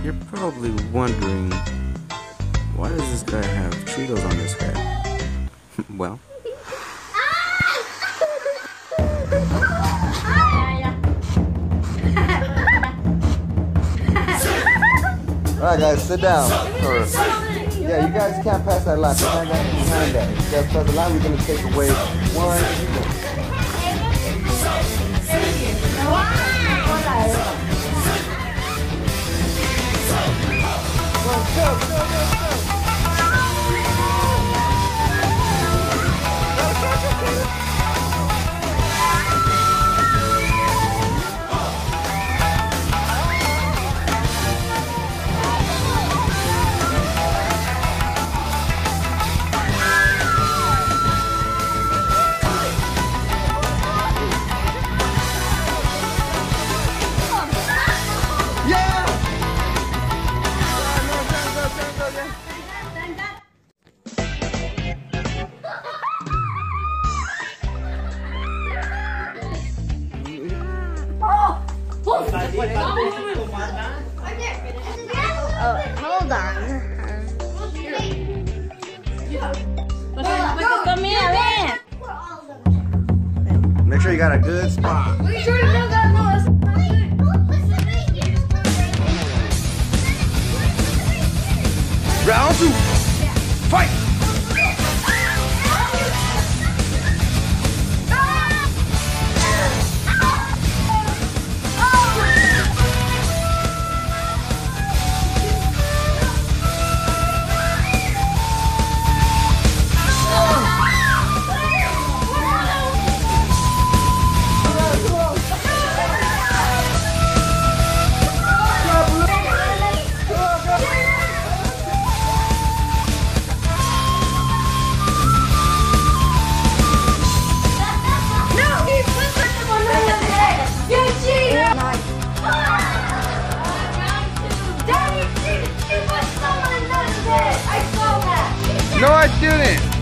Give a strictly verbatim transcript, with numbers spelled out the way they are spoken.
You're probably wondering, why does this guy have Cheetos on his head? Well, alright guys, sit down. Or, yeah, you guys can't pass that line. Behind that, behind that. If you guys pass the line, we're going to take away one. Go, go, go, go. Oh, hold on. Come here, man. Make sure you got a good spot. Round two. Fight! No, I didn't.